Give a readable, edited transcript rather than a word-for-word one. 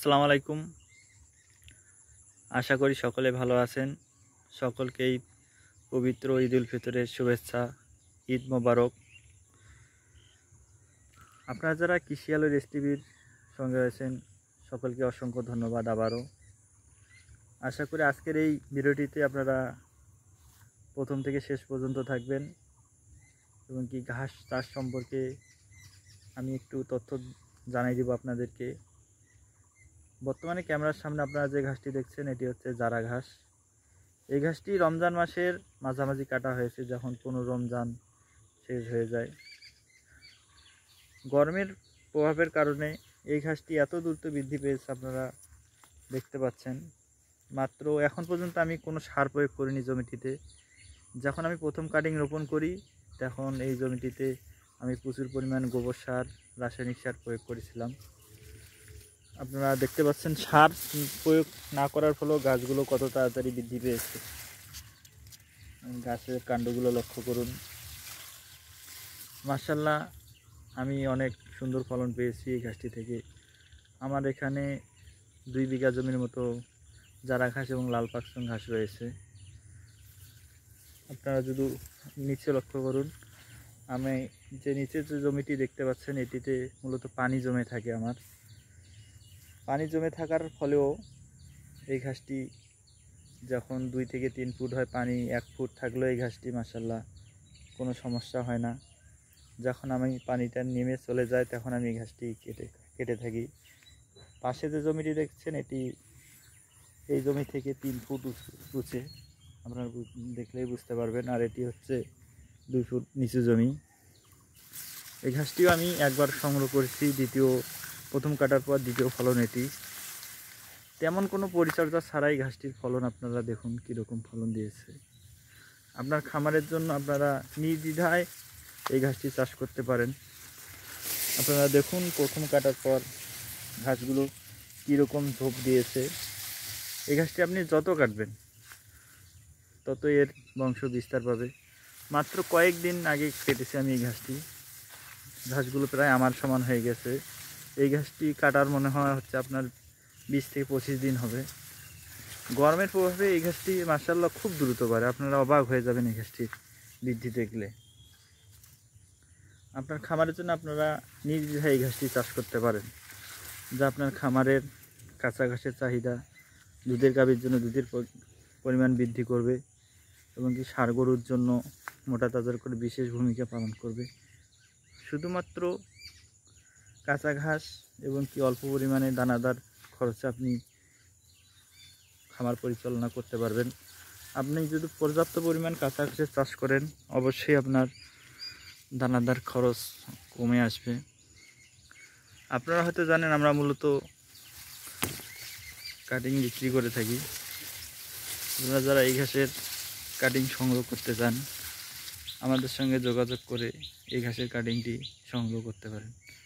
আসসালামু আলাইকুম। আশা করি সকলে ভালো আছেন। সকলকেই পবিত্র ঈদ উল ফিতরের শুভেচ্ছা। ঈদ মোবারক। আপনারা যারা কৃষি আলো রেসিপির সঙ্গে রয়েছেন সকলকে অসংখ্য ধন্যবাদ আবারও। আশা করি আজকের এই ভিডিওটিতে আপনারা প্রথম থেকে শেষ পর্যন্ত থাকবেন এবং কি ঘাস চাষ সম্পর্কে আমি একটু তথ্য জানাই দিব আপনাদেরকে। বর্তমানে ক্যামেরার সামনে আপনারা যে ঘাসটি দেখছেন এটি হচ্ছে জারা ঘাস। এই ঘাসটি রমজান মাসের মাঝামাঝি কাটা হয়েছে, যখন 15 রমজান শেষ হয়ে যায়। গরমের প্রভাবের কারণে এই ঘাসটি এত দ্রুত বৃদ্ধি পেয়েছে, আপনারা দেখতে পাচ্ছেন। মাত্র এখন পর্যন্ত আমি কোনো সার প্রয়োগ করিনি জমিটিতে। যখন আমি প্রথম কাটিং রোপণ করি তখন এই জমিটিতে আমি প্রচুর পরিমাণ গোবর সার, রাসায়নিক সার প্রয়োগ করেছিলাম। আপনারা দেখতে পাচ্ছেন সার প্রয়োগ না করার ফলেও গাছগুলো কত তাড়াতাড়ি বৃদ্ধি পেয়েছে। গাছের কাণ্ডগুলো লক্ষ্য করুন, মাশাআল্লাহ। আমি অনেক সুন্দর ফলন পেয়েছি এই ঘাসটি থেকে। আমার এখানে 2 বিঘা জমির মতো জারা ঘাস এবং লাল পাকসং ঘাস রয়েছে। আপনারা যদি নিচে লক্ষ্য করুন, আমি যে নিচে যে জমিটি দেখতে পাচ্ছেন এটিতে মূলত পানি জমে থাকে। আমার পানি জমে থাকার ফলেও এই ঘাসটি যখন 2 থেকে 3 ফুট হয়, পানি 1 ফুট থাকলেও এই ঘাসটি মাশাআল্লাহ কোনো সমস্যা হয় না। যখন আমি পানিটা নেমে চলে যায় তখন আমি এই ঘাসটি কেটে থাকি। পাশে যে জমিটি দেখছেন এটি এই জমি থেকে 3 ফুট উঁচে, আপনারা দেখলেই বুঝতে পারবেন। আর এটি হচ্ছে 2 ফুট নিচু জমি। এই ঘাসটিও আমি একবার সংগ্রহ করেছি, প্রথম কাটার পর দ্বিতীয় ফলন এটি। তেমন কোনো পরিচর্যা ছাড়াই ঘাসটির ফলন আপনারা দেখুন কীরকম ফলন দিয়েছে। আপনার খামারের জন্য আপনারা নির্দ্বিধায় এই ঘাসটি চাষ করতে পারেন। আপনারা দেখুন প্রথম কাটার পর ঘাসগুলো কীরকম ঝোপ দিয়েছে। এই ঘাসটি আপনি যত কাটবেন তত এর বংশ বিস্তার পাবে। মাত্র কয়েকদিন আগে কেটেছি আমি এই ঘাসটি। ঘাসগুলো প্রায় আমার সমান হয়ে গেছে। এই ঘাসটি কাটার মনে হচ্ছে আপনার 20 থেকে 25 দিন হবে। গরমের প্রভাবে এই ঘাসটি মাশাআল্লাহ খুব দ্রুত বাড়ে। আপনারা অবাক হয়ে যাবেন এই ঘাসটির বৃদ্ধি দেখলে। আপনার খামারের জন্য আপনারা নির্দ্বিধায় এই ঘাসটি চাষ করতে পারেন, যা আপনার খামারের কাঁচা ঘাসের চাহিদা, দুধের গাভীর জন্য দুধের পরিমাণ বৃদ্ধি করবে এবং কি ষাঁড় গরুর জন্য মোটা তাজার করে বিশেষ ভূমিকা পালন করবে। শুধুমাত্র কাঁচা ঘাস এবং কি অল্প পরিমাণে দানাদার খরচে আপনি খামার পরিচালনা করতে পারবেন। আপনি যদি পর্যাপ্ত পরিমাণ কাঁচা ঘাসের চাষ করেন অবশ্যই আপনার দানাদার খরচ কমে আসবে। আপনারা হয়তো জানেন আমরা মূলত কাটিং বিক্রি করে থাকি। আপনারা যারা এই ঘাসের কাটিং সংগ্রহ করতে চান আমাদের সঙ্গে যোগাযোগ করে এই ঘাসের কাটিংটি সংগ্রহ করতে পারেন।